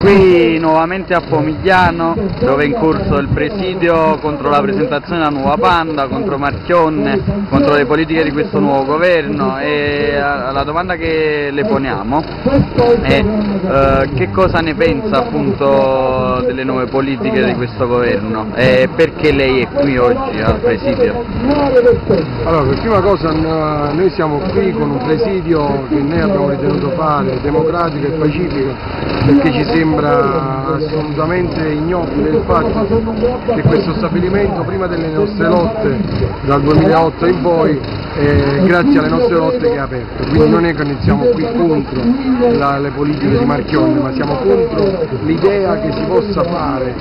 Qui nuovamente a Pomigliano, dove è in corso il presidio contro la presentazione della nuova Panda, contro Marchionne, contro le politiche di questo nuovo governo, e la domanda che le poniamo è che cosa ne pensa appunto delle nuove politiche di questo governo e perché lei è qui oggi al presidio? Allora, per prima cosa noi siamo qui con un presidio che noi abbiamo ritenuto fare democratico e pacifico, perché ci sembra assolutamente ignobile il fatto che questo stabilimento, prima delle nostre lotte dal 2008 in poi, grazie alle nostre lotte che è aperto. Quindi non è che noi siamo qui contro le politiche di Marchionne, ma siamo contro l'idea che si possa fare,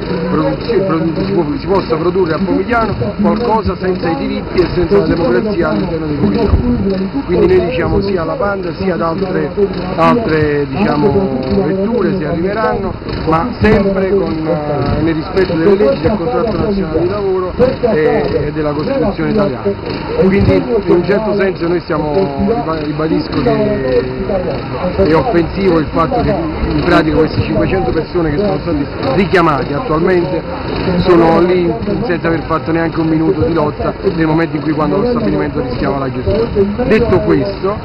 si possa produrre a Pomigliano qualcosa senza i diritti e senza la democrazia all'interno di Pomigliano. Quindi noi diciamo sia alla Panda sia ad altre diciamo, vetture se arriveranno, ma sempre nel rispetto delle leggi, del contratto nazionale di lavoro e della Costituzione italiana. Quindi in un certo senso noi ribadisco che è offensivo il fatto che in pratica queste 500 persone che sono stati richiamati attualmente sono lì senza aver fatto neanche un minuto di lotta nel momento in cui quando lo stabilimento rischiava la chiusura. Detto questo,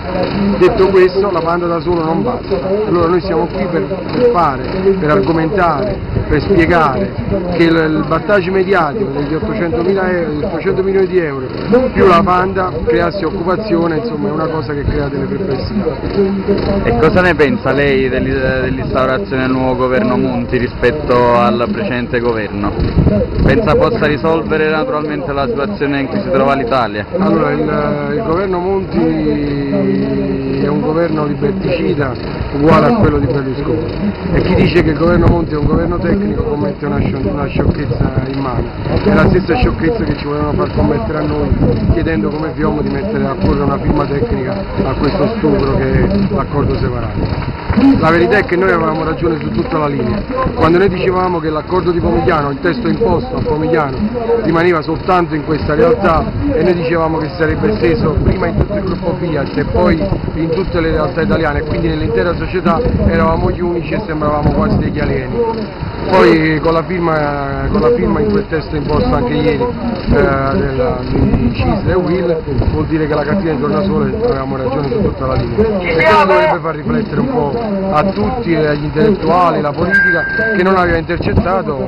la Panda da solo non basta. Allora noi siamo qui per argomentare, per spiegare che il battage mediatico degli 800 milioni di euro più la Panda creasse occupazione, insomma è una cosa che crea delle perplessità. E cosa ne pensa lei dell'instaurazione del nuovo governo Monti rispetto al precedente governo? Pensa possa risolvere naturalmente la situazione in cui si trova l'Italia? Allora il governo Monti è un governo liberticida uguale a quello di Berlusconi, e chi dice che il governo Monti è un governo tecnico commette una sciocchezza in mano. È la stessa sciocchezza che ci volevano far commettere a noi chiedendo come Fiomo di mettere a porre una firma tecnica a questo stupro che è l'accordo separato. La verità è che noi avevamo ragione su tutta la linea. Quando noi dicevamo che l'accordo di Pomigliano, il testo imposto a Pomigliano, rimaneva soltanto in questa realtà, e noi dicevamo che si sarebbe esteso prima in tutto il gruppo Fiat e poi in tutte le realtà italiane, e quindi nell'intera società eravamo gli unici e sembravamo quasi degli alieni. Poi con la firma in quel testo imposto anche ieri di Cisle e Will, vuol dire che la cartina di tornasole avevamo ragione su tutta la linea. E questo dovrebbe far riflettere un po' a tutti, agli intellettuali, la politica, che non aveva intercettato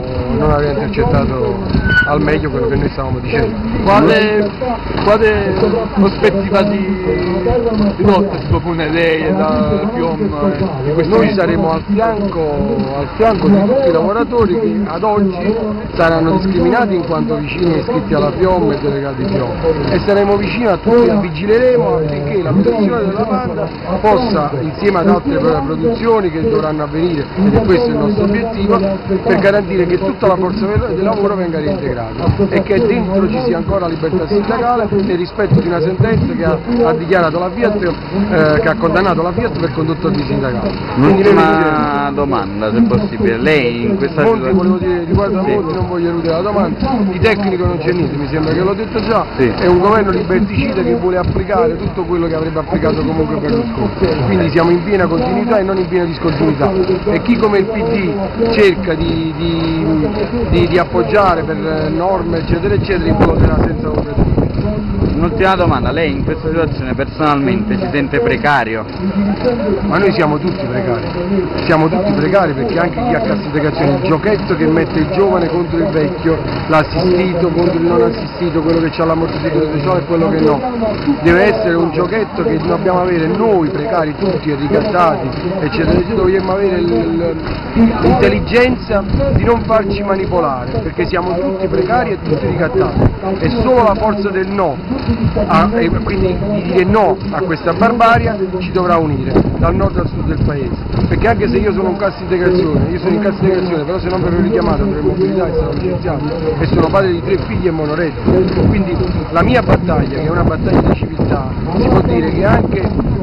al meglio quello che noi stavamo dicendo. Quale prospettiva di lotta si propone lei e da Fiomo? Noi saremo al fianco di tutti i lavoratori che ad oggi saranno discriminati in quanto vicini e iscritti alla FIOM e delegati FIOM, e saremo vicini a tutti e vigileremo affinché la produzione della Panda possa, insieme ad altre produzioni che dovranno avvenire, ed è questo il nostro obiettivo, per garantire che tutta la forza del lavoro venga reintegrata e che dentro ci sia ancora libertà sindacale nel rispetto di una sentenza che ha dichiarato la Fiat, che ha condannato la Fiat per condotta antisindacale. Un'ultima domanda, se possibile. Lei in questa situazione... volevo dire, riguardo a Monti, non voglio eludere la domanda, di tecnico non c'è niente, mi sembra che l'ho detto già, è un governo liberticida che vuole applicare tutto quello che avrebbe applicato comunque Berlusconi, quindi siamo in piena continuità e non in piena discontinuità, e chi come il PD cerca di appoggiare per norme eccetera eccetera imploderà senza ombra di dubbio. Un'ultima domanda, lei in questa situazione personalmente si sente precario? Ma noi siamo tutti precari perché anche chi ha cassa integrazione, il giochetto che mette il giovane contro il vecchio, l'assistito contro il non assistito, quello che ha l'ammortizzatore sociale e quello che no, deve essere un giochetto che dobbiamo avere noi precari tutti e ricattati eccetera eccetera, dobbiamo avere l'intelligenza di non farci manipolare, perché siamo tutti precari e tutti ricattati, e solo la forza del no, e quindi di dire no a questa barbarie, ci dovrà unire dal nord al sud del paese, perché anche se io sono in cassa integrazione, però se non verrò richiamato per mobilità e sarò licenziato, e sono padre di 3 figli e monoreddito, quindi la mia battaglia, che è una battaglia di civiltà, si può dire che anche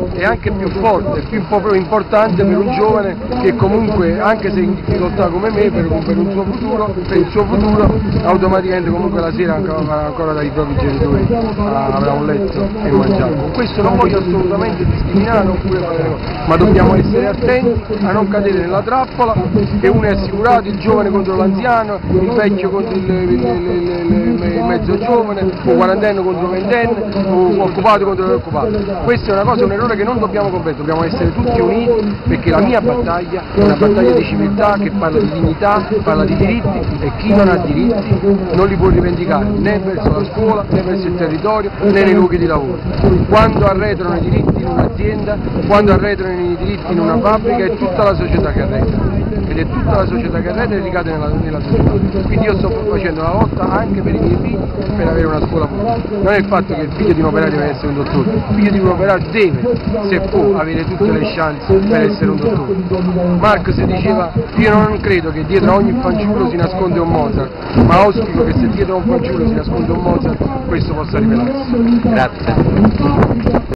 è anche più forte, più importante per un giovane che comunque, anche se in difficoltà come me, per il suo futuro, automaticamente comunque la sera ancora dai propri genitori avrà un letto e mangiare. Con questo non voglio assolutamente discriminare ma dobbiamo essere attenti a non cadere nella trappola che uno è assicurato, il giovane contro l'anziano, il vecchio contro il mezzo giovane, o quarantenne contro ventenne, o occupato contro l'occupato. Questa è una cosa, un errore che non dobbiamo commettere, dobbiamo essere tutti uniti, perché la mia battaglia è una battaglia di civiltà che parla di dignità, parla di diritti, e chi non ha diritti non li può rivendicare né verso la scuola, né verso il territorio, né nei luoghi di lavoro. Quando arretrano i diritti in un'azienda, quando arretrano i diritti in una fabbrica, è tutta la società che arretra, ed è tutta la società che arretra e ricade nella società. Quindi io sto facendo una lotta anche per i miei figli per avere una scuola pubblica. Non è il fatto che il figlio di un operaio deve essere un dottore, il figlio di un operaio deve, se può, avere tutte le chance per essere un dottore. Marx diceva: io non credo che dietro a ogni fanciullo si nasconde un Mozart, ma auspico che se dietro a un fanciullo si nasconde un Mozart, questo possa rivelarsi. Grazie.